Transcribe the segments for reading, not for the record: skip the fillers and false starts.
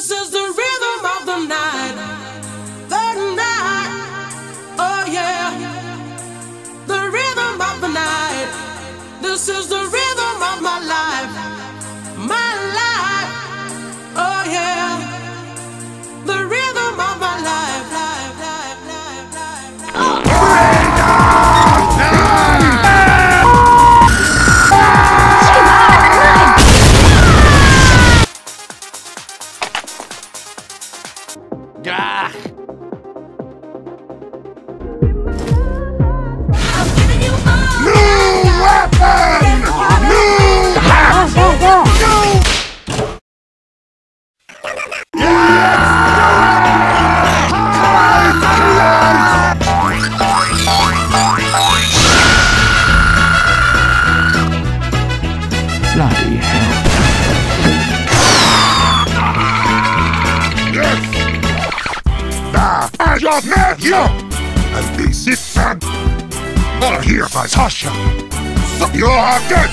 This is the rhythm of the night. The night. Oh yeah. The rhythm of the night. This is the rhythm of my life. My life. Oh yeah. The rhythm of my life. Life, life, life, life, life. Bloody hell. Yes! I just met you! And this is Sam. All here by Sasha. So you are good!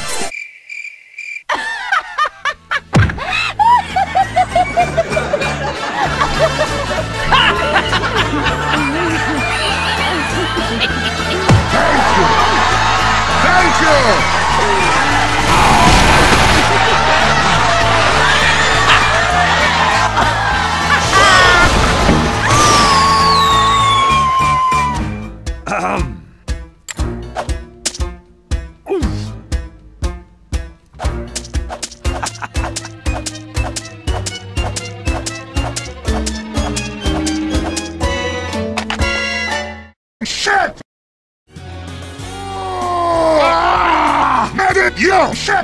Thank you! Thank you! Shit! Medic, you shit!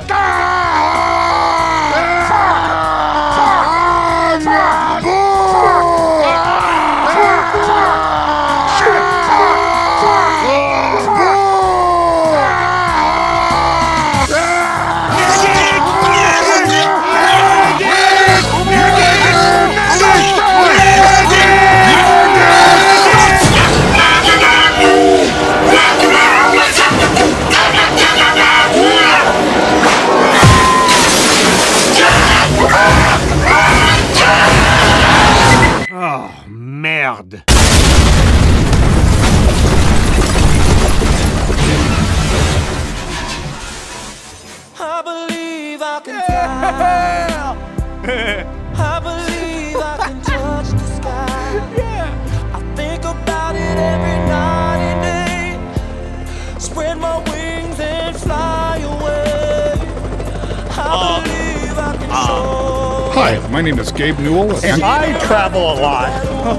Oh, merde. I believe I can fly. I believe I can touch the sky. I think about it every night and day. Spread my wings and fly away. I believe I can soar. Hi, my name is Gabe Newell, and I travel a lot.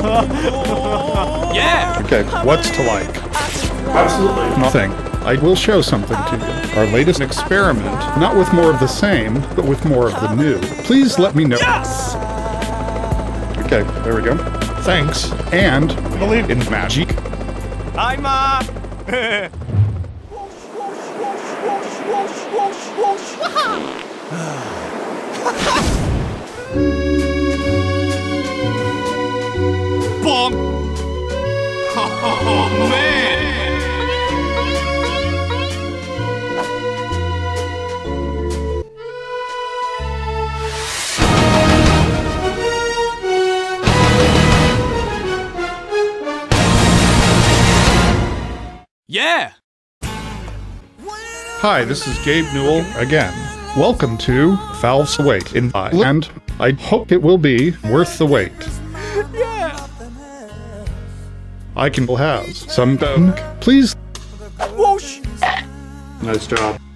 Yeah. okay, what's to like? Absolutely nothing. I will show something to you. Our latest experiment, not with more of the same, but with more of the new. Please let me know. Yes. Okay, there we go. Thanks. And believe in magic. Hi, Ma. Bonk. Oh, man. Yeah! Hi, this is Gabe Newell again. Welcome to Valve's Wait in and I hope it will be worth the wait. Yeah! I can has some please. Whoosh! Nice job.